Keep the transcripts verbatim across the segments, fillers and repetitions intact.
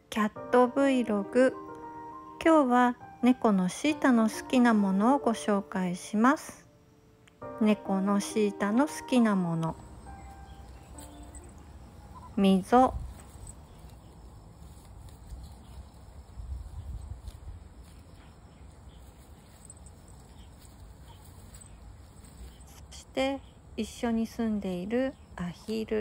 キャット Vlog。 今日は猫のシータの好きなものをご紹介します。猫のシータの好きなもの、溝、そして一緒に住んでいるアヒル、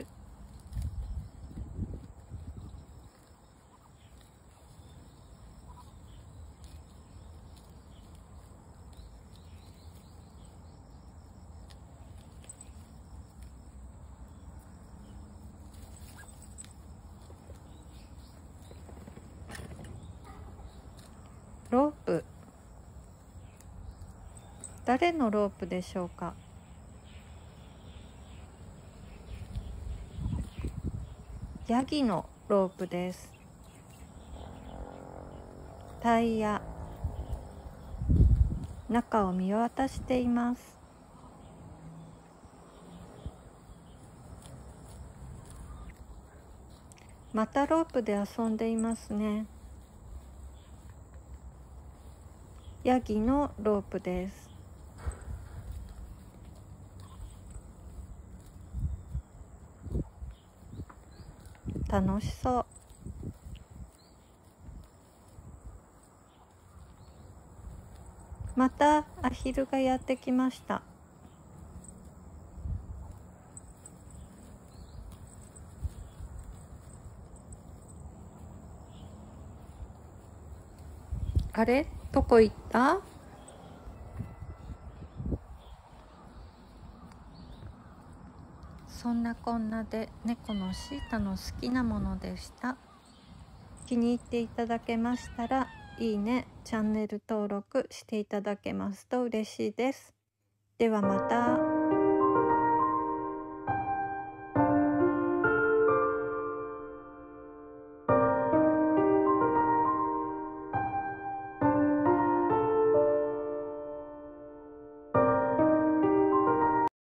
ロープ。誰のロープでしょうか。ヤギのロープです。タイヤ、中を見渡しています。またロープで遊んでいますね。ヤギのロープです。楽しそう。またアヒルがやってきました。あれ、どこ行った？そんなこんなで猫のシータの好きなものでした。気に入っていただけましたら、いいね、チャンネル登録していただけますと嬉しいです。ではまた。